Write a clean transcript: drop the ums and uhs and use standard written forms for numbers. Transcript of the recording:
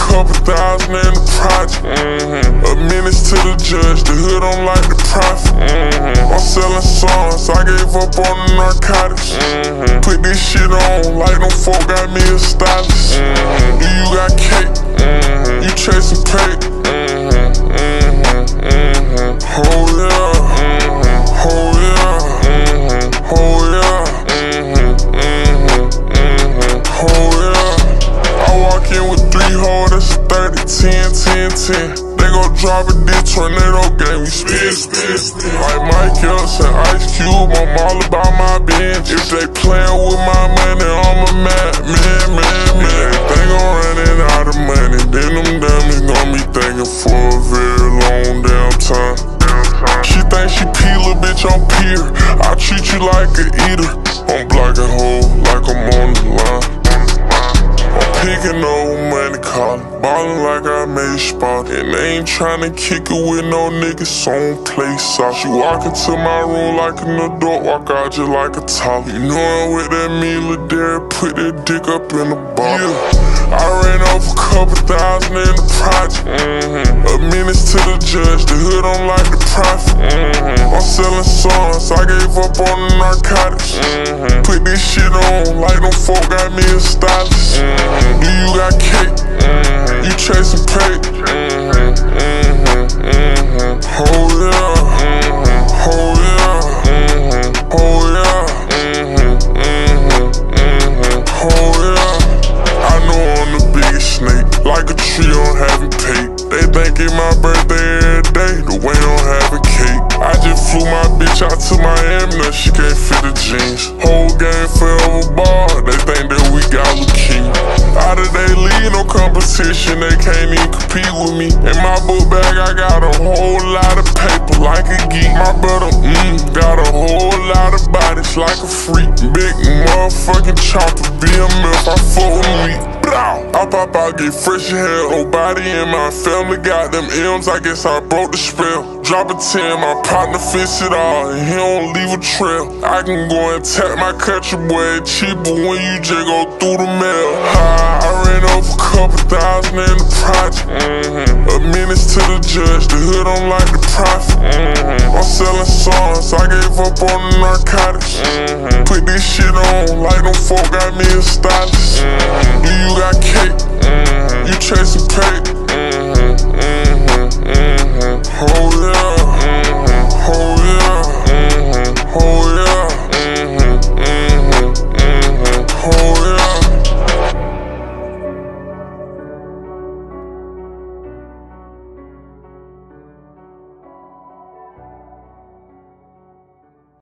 couple thousand in the project. A menace to the judge, the hood don't like the profit. I'm selling songs, I gave up on the narcotics. Put this shit on like them folk got me a stylist. Do you got cake? You chasing paper? Oh yeah, oh yeah, oh yeah, oh yeah. I walk in with 3 holders, 30, 10, 10, 10. They gon' drop a this tornado game, we spin. Like Mike Epps and Ice Cube, I'm all about my bench. If they playin' with my money, I'm a man. They gon' runnin' out of money, then them dummies gon' be thinking for a very long damn time. She think she peel a bitch on pier, I treat you like a eater. I'm blocking hoes like I'm on the line. I'm picking old money, callin', ballin' like I made spot. And they ain't tryna kick it with no niggas, so don't play soft. She walk into my room like an adult, walk out just like a top. You know I'm with that military, put that dick up in the bottle. Yeah. I ran over a couple thousand in the project. A menace to the judge, the hood don't like the profit. I'm selling songs, I gave up on the narcotics. Put this shit on like them folk got me a stylist. Do you got cake? You chasing paper? Oh yeah, oh yeah, oh yeah, oh yeah. I know I'm the biggest snake, like a tree on having cake. They think it's my birthday every day, the way I'm having cake. I just flew my bitch out to Miami, now she can't fit the jeans. Whole game forever ball, they think that we got leukemia. Out of they league, no competition, they can't even compete with me. In my book bag, I got a whole lot of paper, like a geek. My brother, got a whole lot of bodies, like a freak. Big motherfucking chopper, BMF, I fuck with me. I pop out, get fresh hair, nobody in my family got them M's, I guess I broke the spell. Drop a 10, my partner fix it all, and he don't leave a trail. I can go and tap my country boy, it's cheaper when you just go through the mail. I ran over a couple thousand in the project. A menace to the judge, the hood don't like the profit. I'm selling songs, I gave up on the narcotics. Put this shit on like them folk got me a stylist. Do you got cake?